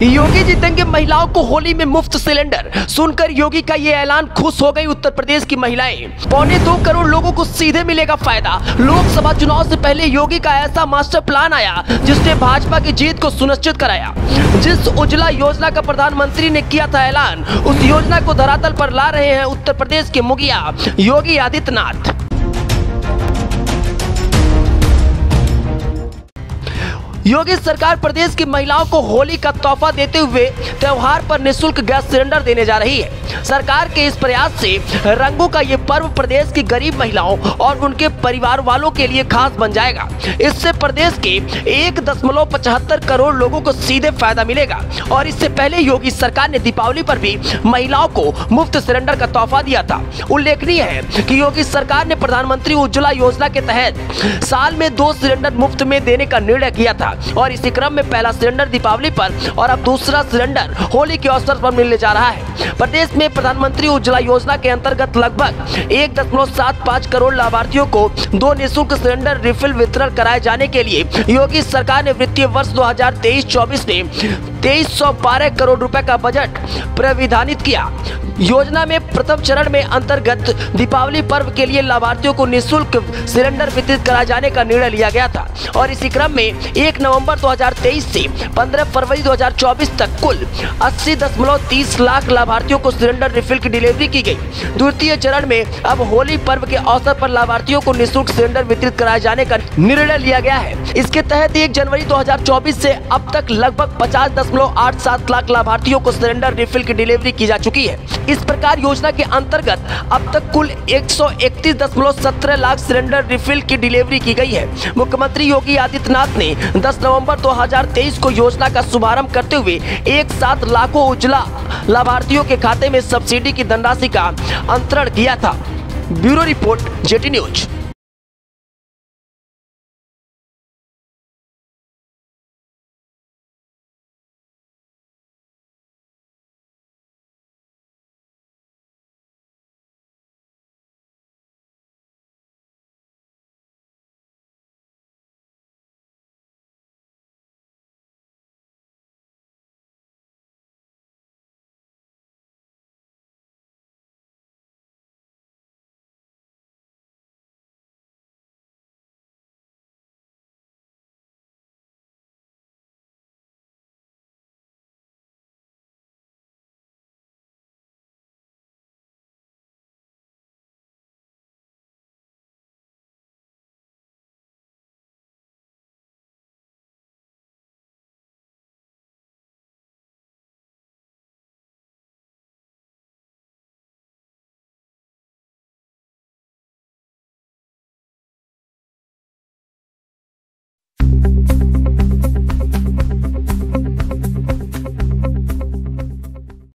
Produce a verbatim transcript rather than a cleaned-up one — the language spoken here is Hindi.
योगी जी देंगे महिलाओं को होली में मुफ्त सिलेंडर। सुनकर योगी का ये ऐलान खुश हो गई उत्तर प्रदेश की महिलाएं। पौने दो करोड़ लोगों को सीधे मिलेगा फायदा। लोकसभा चुनाव से पहले योगी का ऐसा मास्टर प्लान आया जिसने भाजपा की जीत को सुनिश्चित कराया। जिस उज्ज्वला योजना का प्रधानमंत्री ने किया था ऐलान, उस योजना को धरातल पर ला रहे हैं उत्तर प्रदेश के मुखिया योगी आदित्यनाथ। योगी सरकार प्रदेश की महिलाओं को होली का तोहफा देते हुए त्योहार पर निःशुल्क गैस सिलेंडर देने जा रही है। सरकार के इस प्रयास से रंगों का ये पर्व प्रदेश की गरीब महिलाओं और उनके परिवार वालों के लिए खास बन जाएगा। इससे प्रदेश के एक दशमलव पचहत्तर करोड़ लोगों को सीधे फायदा मिलेगा। और इससे पहले योगी सरकार ने दीपावली पर भी महिलाओं को मुफ्त सिलेंडर का तोहफा दिया था। उल्लेखनीय है कि योगी सरकार ने प्रधानमंत्री उज्ज्वला योजना के तहत साल में दो सिलेंडर मुफ्त में देने का निर्णय किया था और इसी क्रम में पहला सिलेंडर दीपावली पर और अब दूसरा सिलेंडर होली के अवसर पर मिलने जा रहा है। प्रदेश में प्रधानमंत्री उज्ज्वला योजना के अंतर्गत लगभग एक दशमलव सात पाँच करोड़ लाभार्थियों को दो निःशुल्क सिलेंडर रिफिल वितरण कराए जाने के लिए योगी सरकार ने वित्तीय वर्ष दो हजार तेईस चौबीस में तेईस सौ बारह करोड़ रुपए का बजट प्राविधानित किया। योजना में प्रथम चरण में अंतर्गत दीपावली पर्व के लिए लाभार्थियों को निःशुल्क सिलेंडर वितरित कराए जाने का निर्णय लिया गया था और इसी क्रम में एक नवंबर दो हजार तेईस से पंद्रह फरवरी दो हजार चौबीस तक कुल अस्सी दशमलव तीस लाख लाभार्थियों को सिलेंडर रिफिल की डिलीवरी की गई। द्वितीय चरण में अब होली पर्व के अवसर पर लाभार्थियों को निःशुल्क सिलेंडर वितरित कराए जाने का निर्णय लिया गया है। इसके तहत एक जनवरी दो हजार चौबीस से अब तक लगभग पचास दशमलव आठ सात लाख लाभार्थियों को सिलेंडर रिफिल की डिलीवरी की जा चुकी है। इस प्रकार योजना के अंतर्गत अब तक कुल एक सौ इकतीस दशमलव सत्रह लाख सिलेंडर रिफिल की डिलीवरी की गई है। मुख्यमंत्री योगी आदित्यनाथ ने दस नवंबर दो हजार तेईस को योजना का शुभारंभ करते हुए एक साथ लाखों उज्ज्वला लाभार्थियों के खाते में सब्सिडी की धनराशि का अंतरण किया था। Bureau report JT news.